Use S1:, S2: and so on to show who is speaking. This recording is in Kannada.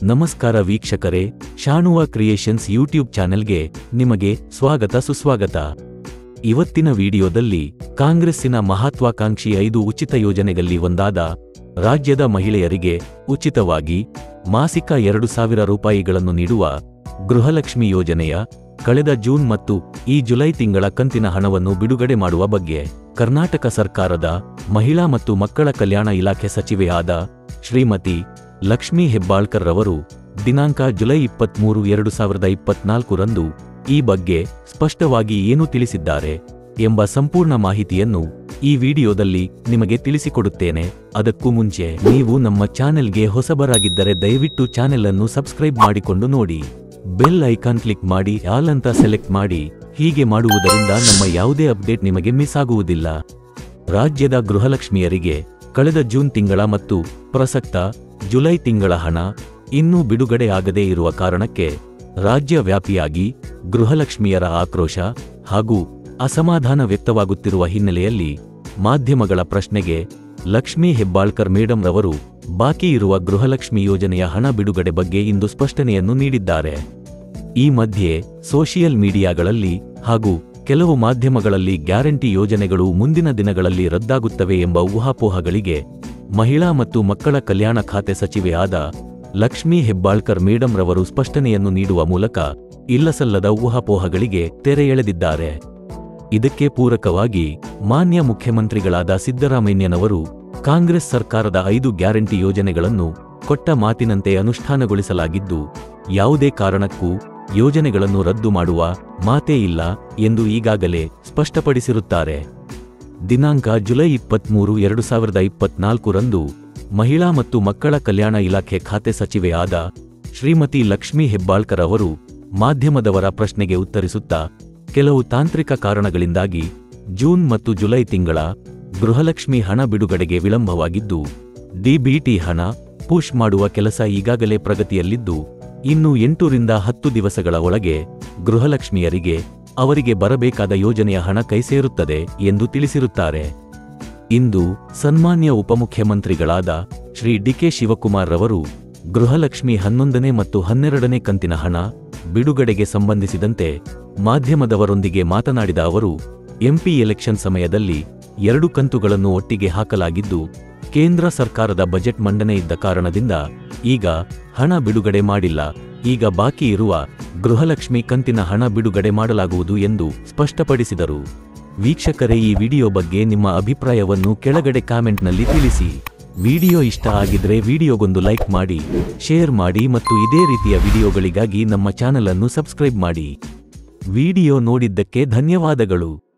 S1: ನಮಸ್ಕಾರ ವೀಕ್ಷಕರೇ, ಶಾಣುವ ಕ್ರಿಯೇಷನ್ಸ್ ಯೂಟ್ಯೂಬ್ ಚಾನೆಲ್ಗೆ ನಿಮಗೆ ಸ್ವಾಗತ ಸುಸ್ವಾಗತ. ಇವತ್ತಿನ ವಿಡಿಯೋದಲ್ಲಿ ಕಾಂಗ್ರೆಸ್ಸಿನ ಮಹತ್ವಾಕಾಂಕ್ಷಿ 5 ಉಚಿತ ಯೋಜನೆಗಳಲ್ಲಿ ಒಂದಾದ ರಾಜ್ಯದ ಮಹಿಳೆಯರಿಗೆ ಉಚಿತವಾಗಿ ಮಾಸಿಕ 2000 ರೂಪಾಯಿಗಳನ್ನು ನೀಡುವ ಗೃಹಲಕ್ಷ್ಮಿ ಯೋಜನೆಯ ಕಳೆದ ಜೂನ್ ಮತ್ತು ಈ ಜುಲೈ ತಿಂಗಳ ಕಂತಿನ ಹಣವನ್ನು ಬಿಡುಗಡೆ ಮಾಡುವ ಬಗ್ಗೆ ಕರ್ನಾಟಕ ಸರ್ಕಾರದ ಮಹಿಳಾ ಮತ್ತು ಮಕ್ಕಳ ಕಲ್ಯಾಣ ಇಲಾಖೆ ಸಚಿವೆ ಆದ ಶ್ರೀಮತಿ ಲಕ್ಷ್ಮೀ ಹೆಬ್ಬಾಳ್ಕರ್ ರವರು ದಿನಾಂಕ ಜುಲೈ 23, 2024 ರಂದು ಈ ಬಗ್ಗೆ ಸ್ಪಷ್ಟವಾಗಿ ಏನು ತಿಳಿಸಿದ್ದಾರೆ ಎಂಬ ಸಂಪೂರ್ಣ ಮಾಹಿತಿಯನ್ನು ಈ ವಿಡಿಯೋದಲ್ಲಿ ನಿಮಗೆ ತಿಳಿಸಿಕೊಡುತ್ತೇನೆ. ಅದಕ್ಕೂ ಮುಂಚೆ ನೀವು ನಮ್ಮ ಚಾನೆಲ್ಗೆ ಹೊಸಬರಾಗಿದ್ದರೆ ದಯವಿಟ್ಟು ಚಾನೆಲ್ ಅನ್ನು ಸಬ್ಸ್ಕ್ರೈಬ್ ಮಾಡಿಕೊಂಡು ನೋಡಿ, ಬೆಲ್ ಐಕಾನ್ ಕ್ಲಿಕ್ ಮಾಡಿ ಆಲ್ ಅಂತ ಸೆಲೆಕ್ಟ್ ಮಾಡಿ. ಹೀಗೆ ಮಾಡುವುದರಿಂದ ನಮ್ಮ ಯಾವುದೇ ಅಪ್ಡೇಟ್ ನಿಮಗೆ ಮಿಸ್ ಆಗುವುದಿಲ್ಲ. ರಾಜ್ಯದ ಗೃಹಲಕ್ಷ್ಮಿಯರಿಗೆ ಕಳೆದ ಜೂನ್ ತಿಂಗಳ ಮತ್ತು ಪ್ರಸಕ್ತ ಜುಲೈ ತಿಂಗಳ ಹಣ ಇನ್ನೂ ಬಿಡುಗಡೆ ಆಗದೇ ಇರುವ ಕಾರಣಕ್ಕೆ ರಾಜ್ಯ ವ್ಯಾಪಿಯಾಗಿ ಗೃಹಲಕ್ಷ್ಮಿಯರ ಆಕ್ರೋಶ ಹಾಗೂ ಅಸಮಾಧಾನ ವ್ಯಕ್ತವಾಗುತ್ತಿರುವ ಹಿನ್ನೆಲೆಯಲ್ಲಿ ಮಾಧ್ಯಮಗಳ ಪ್ರಶ್ನೆಗೆ ಲಕ್ಷ್ಮೀ ಹೆಬ್ಬಾಳ್ಕರ್ ಮೇಡಂ ರವರು ಬಾಕಿ ಇರುವ ಗೃಹಲಕ್ಷ್ಮಿ ಯೋಜನೆಯ ಹಣ ಬಿಡುಗಡೆ ಬಗ್ಗೆ ಇಂದು ಸ್ಪಷ್ಟನೆಯನ್ನು ನೀಡಿದ್ದಾರೆ. ಈ ಮಧ್ಯೆ ಸೋಷಿಯಲ್ ಮೀಡಿಯಾಗಳಲ್ಲಿ ಹಾಗೂ ಕೆಲವು ಮಾಧ್ಯಮಗಳಲ್ಲಿ ಗ್ಯಾರಂಟಿ ಯೋಜನೆಗಳು ಮುಂದಿನ ದಿನಗಳಲ್ಲಿ ರದ್ದಾಗುತ್ತವೆ ಎಂಬ ಊಹಾಪೋಹಗಳಿಗೆ ಮಹಿಳಾ ಮತ್ತು ಮಕ್ಕಳ ಕಲ್ಯಾಣ ಖಾತೆ ಸಚಿವೆ ಆದ ಲಕ್ಷ್ಮೀ ಹೆಬ್ಬಾಳ್ಕರ್ ಮೇಡಂ ರವರು ಸ್ಪಷ್ಟನೆಯನ್ನು ನೀಡುವ ಮೂಲಕ ಇಲ್ಲಸಲ್ಲದ ಊಹಾಪೋಹಗಳಿಗೆ ತೆರೆ ಎಳೆದಿದ್ದಾರೆ. ಇದಕ್ಕೆ ಪೂರಕವಾಗಿ ಮಾನ್ಯ ಮುಖ್ಯಮಂತ್ರಿಗಳಾದ ಸಿದ್ದರಾಮಯ್ಯನವರು ಕಾಂಗ್ರೆಸ್ ಸರ್ಕಾರದ 5 ಗ್ಯಾರಂಟಿ ಯೋಜನೆಗಳನ್ನು ಕೊಟ್ಟ ಮಾತಿನಂತೆ ಅನುಷ್ಠಾನಗೊಳಿಸಲಾಗಿದ್ದು, ಯಾವುದೇ ಕಾರಣಕ್ಕೂ ಯೋಜನೆಗಳನ್ನು ರದ್ದು ಮಾಡುವ ಮಾತೇ ಇಲ್ಲ ಎಂದು ಈಗಾಗಲೇ ಸ್ಪಷ್ಟಪಡಿಸಿರುತ್ತಾರೆ. ದಿನಾಂಕ ಜುಲೈ 23, 2024 ರಂದು ಮಹಿಳಾ ಮತ್ತು ಮಕ್ಕಳ ಕಲ್ಯಾಣ ಇಲಾಖೆ ಖಾತೆ ಸಚಿವೆ ಆದ ಶ್ರೀಮತಿ ಲಕ್ಷ್ಮೀ ಹೆಬ್ಬಾಳ್ಕರ್ ಅವರು ಮಾಧ್ಯಮದವರ ಪ್ರಶ್ನೆಗೆ ಉತ್ತರಿಸುತ್ತಾ, ಕೆಲವು ತಾಂತ್ರಿಕ ಕಾರಣಗಳಿಂದಾಗಿ ಜೂನ್ ಮತ್ತು ಜುಲೈ ತಿಂಗಳ ಗೃಹಲಕ್ಷ್ಮಿ ಹಣ ಬಿಡುಗಡೆಗೆ ವಿಳಂಬವಾಗಿದ್ದು, ಡಿಬಿಟಿ ಹಣ ಪುಷ್ ಮಾಡುವ ಕೆಲಸ ಈಗಾಗಲೇ ಪ್ರಗತಿಯಲ್ಲಿದ್ದು, ಇನ್ನು 8 ರಿಂದ 10 ದಿವಸಗಳ ಒಳಗೆ ಗೃಹಲಕ್ಷ್ಮಿಯರಿಗೆ ಅವರಿಗೆ ಬರಬೇಕಾದ ಯೋಜನೆಯ ಹಣ ಕೈ ಸೇರುತ್ತದೆ ಎಂದು ತಿಳಿಸಿರುತ್ತಾರೆ. ಇಂದು ಸನ್ಮಾನ್ಯ ಉಪಮುಖ್ಯಮಂತ್ರಿಗಳಾದ ಶ್ರೀ ಡಿ.ಕೆ. ಶಿವಕುಮಾರ್ ರವರು ಗೃಹಲಕ್ಷ್ಮಿ 11ನೇ ಮತ್ತು 12ನೇ ಕಂತಿನ ಹಣ ಬಿಡುಗಡೆಗೆ ಸಂಬಂಧಿಸಿದಂತೆ ಮಾಧ್ಯಮದವರೊಂದಿಗೆ ಮಾತನಾಡಿದ ಅವರು, ಎಂಪಿ ಎಲೆಕ್ಷನ್ ಸಮಯದಲ್ಲಿ 2 ಕಂತುಗಳನ್ನು ಒಟ್ಟಿಗೆ ಹಾಕಲಾಗಿದ್ದು, ಕೇಂದ್ರ ಸರ್ಕಾರದ ಬಜೆಟ್ ಮಂಡನೆ ಇದ್ದ ಕಾರಣದಿಂದ ಈಗ ಹಣ ಬಿಡುಗಡೆ ಮಾಡಿಲ್ಲ. ಈಗ ಬಾಕಿ ಇರುವ ಗೃಹಲಕ್ಷ್ಮಿ ಕಂತಿನ ಹಣ ಬಿಡುಗಡೆ ಮಾಡಲಾಗುವುದು ಎಂದು ಸ್ಪಷ್ಟಪಡಿಸಿದರು. ವೀಕ್ಷಕರೇ, ಈ ವಿಡಿಯೋ ಬಗ್ಗೆ ನಿಮ್ಮ ಅಭಿಪ್ರಾಯವನ್ನು ಕೆಳಗಡೆ ಕಾಮೆಂಟ್ನಲ್ಲಿ ತಿಳಿಸಿ. ವಿಡಿಯೋ ಇಷ್ಟ ಆಗಿದ್ರೆ ವಿಡಿಯೋಗೊಂದು ಲೈಕ್ ಮಾಡಿ, ಶೇರ್ ಮಾಡಿ ಮತ್ತು ಇದೇ ರೀತಿಯ ವಿಡಿಯೋಗಳಿಗಾಗಿ ನಮ್ಮ ಚಾನೆಲ್ ಅನ್ನು ಸಬ್ಸ್ಕ್ರೈಬ್ ಮಾಡಿ. ವಿಡಿಯೋ ನೋಡಿದ್ದಕ್ಕೆ ಧನ್ಯವಾದಗಳು.